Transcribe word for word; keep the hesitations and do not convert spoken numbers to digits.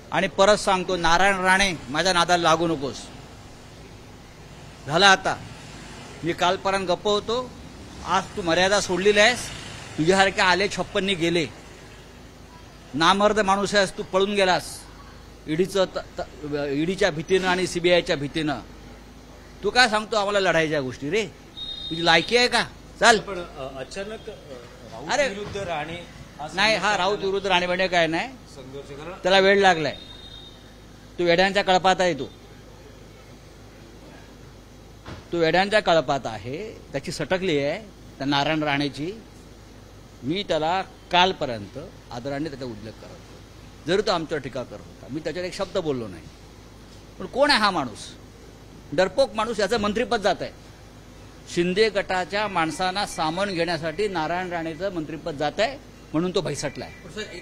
आणि परत सांगतो, नारायण राणे माझ्या नादाला लागू नकोस. झाला आता. मी कालपर्यंत गप्प होतो, आज तू मर्यादा सोडलेली आहेस. तुझ्यासारखे आले छप्पन्नी गेले. नामर्द माणूस आहेस तू, पळून गेलास ईडीचं ईडीच्या भीतीनं आणि सीबीआयच्या भीतीनं. तू काय सांगतो आम्हाला लढायच्या गोष्टी रे? तुझी लायकी आहे का? चल. पण अचानक अरे विरुद्ध राणे नाही, हा राऊत विरुद्ध राणे बने काय नाही, संघर्ष करा. त्याला वेळ लागलाय. तू वेड्यांच्या कळपात आहे. तो तू वेड्यांच्या कळपात आहे. त्याची सटकली आहे त्या नारायण राणेची. मी त्याला कालपर्यंत आदराने त्याचा उल्लेख करत होतो, जरी तो आमच्यावर टीका करत होता. मी त्याच्यावर एक शब्द बोललो नाही. पण कोण आहे हा माणूस? डरपोक माणूस. याचं मंत्रिपद जात आहे. शिंदे गटाच्या माणसांना सामावून घेण्यासाठी नारायण राणेचं मंत्रिपद जात आहे, म्हणून तो भैसटलाय.